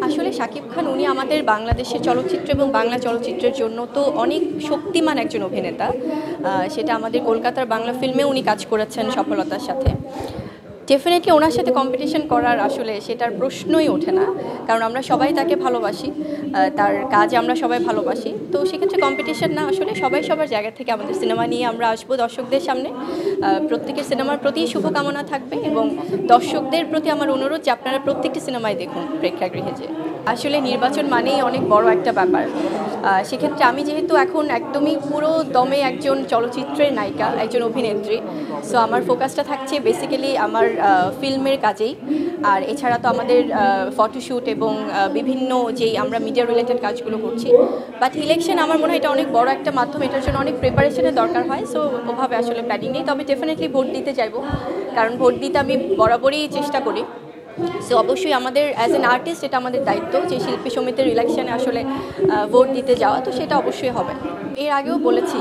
আসলে শাকিব খান উনি আমাদের বাংলাদেশের চলচ্চিত্র এবং বাংলা চলচ্চিত্রের জন্য তো অনেক শক্তিমান একজন অভিনেতা। সেটা আমাদের কলকাতার বাংলা ফিল্মে উনি কাজ করেছেন সফলতার সাথে। ডেফিনেটলি ওনার সাথে কম্পিটিশন করার আসলে সেটার প্রশ্নই ওঠে না, কারণ আমরা সবাই তাকে ভালোবাসি, তার কাজ আমরা সবাই ভালোবাসি। তো সেক্ষেত্রে কম্পিটিশন না, আসলে সবাই সবার জায়গা থেকে আমাদের সিনেমা নিয়ে আমরা আসবো দর্শকদের সামনে। প্রত্যেকের সিনেমার প্রতি শুভকামনা থাকবে এবং দর্শকদের প্রতি আমার অনুরোধ যে আপনারা প্রত্যেকটি সিনেমায় দেখুন প্রেক্ষাগৃহে যে। আসলে নির্বাচন মানেই অনেক বড় একটা ব্যাপার। সেক্ষেত্রে আমি যেহেতু এখন একদমই পুরো দমে একজন চলচ্চিত্রের নায়িকা, একজন অভিনেত্রী, সো আমার ফোকাসটা থাকছে বেসিক্যালি আমার ফিল্মের কাজেই। আর এছাড়া তো আমাদের ফটোশ্যুট এবং বিভিন্ন যেই আমরা মিডিয়া রিলেটেড কাজগুলো করছি। বাট ইলেকশন আমার মনে হয় এটা অনেক বড় একটা মাধ্যম, এটার জন্য অনেক প্রিপারেশনের দরকার হয়। সো ওভাবে আসলে প্ল্যানিং নেই, তবে ডেফিনেটলি ভোট দিতে চাইবো, কারণ ভোট দিতে আমি বরাবরই চেষ্টা করি। সো অবশ্যই আমাদের অ্যাজ অ্যান আর্টিস্ট এটা আমাদের দায়িত্ব যে শিল্পী সমিতির ইলেকশনে আসলে ভোট দিতে যাওয়া, তো সেটা অবশ্যই হবে। এর আগেও বলেছি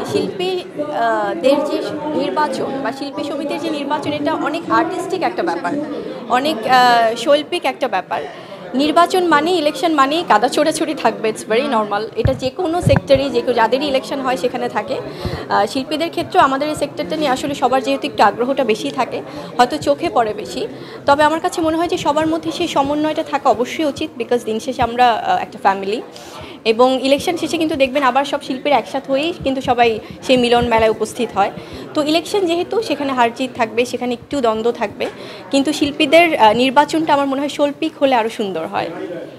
শিল্পীদের যে নির্বাচন বা শিল্পী সমিতির যে নির্বাচন, এটা অনেক আর্টিস্টিক একটা ব্যাপার, অনেক শৈল্পিক একটা ব্যাপার। নির্বাচন মানে ইলেকশন মানেই কাদা ছোড়াছুড়ি থাকবে, ইটস ভেরি নর্মাল। এটা যে কোনো সেক্টরেই যাদেরই ইলেকশন হয় সেখানে থাকে। শিল্পীদের ক্ষেত্রেও আমাদের এই সেক্টরটা নিয়ে আসলে সবার যেহেতু একটু আগ্রহটা বেশি থাকে, হয়তো চোখে পড়ে বেশি। তবে আমার কাছে মনে হয় যে সবার মধ্যে সেই সমন্বয়টা থাকা অবশ্যই উচিত, বিকজ দিন শেষে আমরা একটা ফ্যামিলি। এবং ইলেকশন শেষে কিন্তু দেখবেন আবার সব শিল্পীরা একসাথে হয়েই কিন্তু সবাই সেই মিলন মেলায় উপস্থিত হয়। তো ইলেকশন যেহেতু সেখানে হার জিত থাকবে, সেখানে একটু দ্বন্দ্ব থাকবে, কিন্তু শিল্পীদের নির্বাচনটা আমার মনে হয় শৈল্পিক হলে আরও সুন্দর হয়।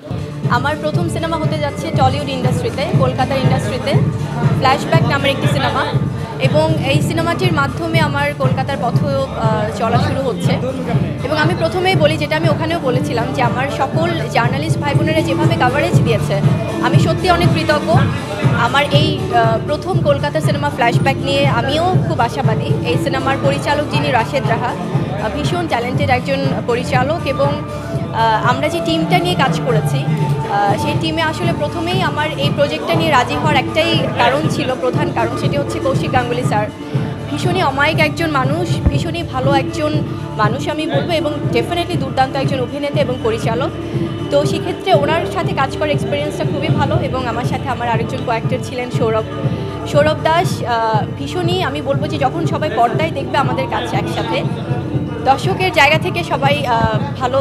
আমার প্রথম সিনেমা হতে যাচ্ছে টলিউড ইন্ডাস্ট্রিতে, কলকাতার ইন্ডাস্ট্রিতে, ফ্ল্যাশব্যাক নামের একটি সিনেমা। এবং এই সিনেমাটির মাধ্যমে আমার কলকাতার পথ চলা শুরু হচ্ছে। এবং আমি প্রথমেই বলি, যেটা আমি ওখানেও বলেছিলাম, যে আমার সকল জার্নালিস্ট ভাই বোনেরা যেভাবে কাভারেজ দিয়েছে, আমি সত্যি অনেক কৃতজ্ঞ। আমার এই প্রথম কলকাতা সিনেমা ফ্ল্যাশব্যাক নিয়ে আমিও খুব আশাবাদী। এই সিনেমার পরিচালক যিনি রাশেদ রাহা, ভীষণ ট্যালেন্টেড একজন পরিচালক। এবং আমরা যে টিমটা নিয়ে কাজ করেছি, সেই টিমে আসলে প্রথমেই আমার এই প্রজেক্টটা নিয়ে রাজি হওয়ার একটাই কারণ ছিল, প্রধান কারণ, সেটি হচ্ছে কৌশিক গাঙ্গুলি স্যার। ভীষণই অমায়িক একজন মানুষ, ভীষণই ভালো একজন মানুষ আমি বলবো, এবং ডেফিনেটলি দুর্দান্ত একজন অভিনেতা এবং পরিচালক। তো সেক্ষেত্রে ওনার সাথে কাজ করার এক্সপিরিয়েন্সটা খুবই ভালো। এবং আমার সাথে আমার আরেকজন কোঅ্যাক্টর ছিলেন সৌরভ দাস। ভীষণই আমি বলবো যে যখন সবাই পর্দায় দেখবে আমাদের কাছে একসাথে, দর্শকের জায়গা থেকে সবাই ভালো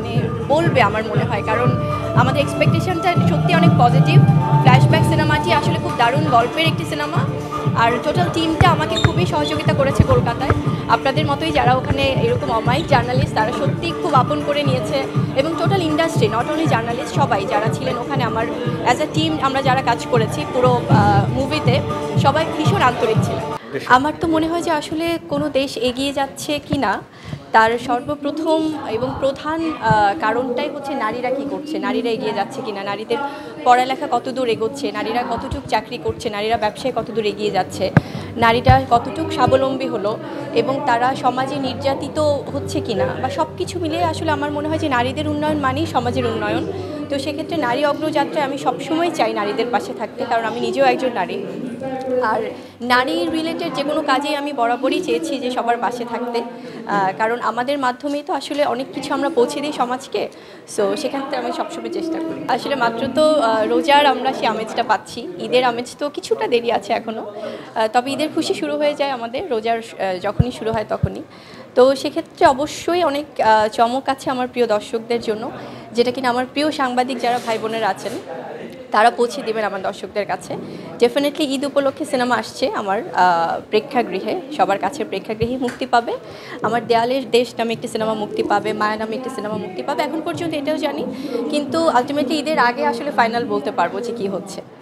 বলবে আমার মনে হয়, কারণ আমাদের এক্সপেকটেশনটা সত্যি অনেক পজিটিভ। ফ্ল্যাশব্যাক সিনেমাটি আসলে খুব দারুণ গল্পের একটি সিনেমা। আর টোটাল টিমটা আমাকে খুবই সহযোগিতা করেছে কলকাতায়। আপনাদের মতোই যারা ওখানে এরকম অমায়িক জার্নালিস্ট, তারা সত্যি খুব আপন করে নিয়েছে। এবং total industry, not only journalist, সবাই যারা ছিলেন ওখানে, আমার অ্যাজ আ টিম আমরা যারা কাজ করেছি পুরো মুভিতে, সবাই ভীষণ আন্তরিক ছিলেন। আমার তো মনে হয় যে আসলে কোনো দেশ এগিয়ে যাচ্ছে কি না, তার সর্বপ্রথম এবং প্রধান কারণটাই হচ্ছে নারীরা কি করছে, নারীরা এগিয়ে যাচ্ছে কিনা, নারীদের পড়ালেখা কতদূর এগোচ্ছে, নারীরা কতটুকু চাকরি করছে, নারীরা ব্যবসায় কতদূর এগিয়ে যাচ্ছে, নারীরা কতটুকু স্বাবলম্বী হলো, এবং তারা সমাজে নির্যাতিত হচ্ছে কিনা, বা সব কিছু মিলিয়ে আসলে আমার মনে হয় যে নারীদের উন্নয়ন মানেই সমাজের উন্নয়ন। তো সেক্ষেত্রে নারী অগ্রযাত্রায় আমি সবসময় চাই নারীদের পাশে থাকতে, কারণ আমি নিজেও একজন নারী। আর নারী রিলেটেড যে কোনো কাজেই আমি বরাবরই চেয়েছি যে সবার পাশে থাকতে, কারণ আমাদের মাধ্যমেই তো আসলে অনেক কিছু আমরা পৌঁছে দিই সমাজকে। সো সেখান থেকে আমি সবসময় চেষ্টা করি। আসলে মাত্র তো রোজার আমরা সেই আমেজটা পাচ্ছি, ঈদের আমেজ তো কিছুটা দেরি আছে এখনও, তবে ঈদের খুশি শুরু হয়ে যায় আমাদের রোজার যখনই শুরু হয় তখনই। তো সেক্ষেত্রে অবশ্যই অনেক চমক আছে আমার প্রিয় দর্শকদের জন্য, যেটা কিনা আমার প্রিয় সাংবাদিক যারা ভাই বোনেরা আছেন তারা পৌঁছে দেবেন আমার দর্শকদের কাছে। ডেফিনেটলি ঈদ উপলক্ষে সিনেমা আসছে আমার প্রেক্ষাগৃহে, সবার কাছে প্রেক্ষাগৃহে মুক্তি পাবে। আমার দেয়ালের দেশ নামে একটি সিনেমা মুক্তি পাবে, মায়া নামে একটি সিনেমা মুক্তি পাবে। এখন পর্যন্ত এটাও জানি, কিন্তু আলটিমেটলি ঈদের আগে আসলে ফাইনাল বলতে পারবো যে কী হচ্ছে।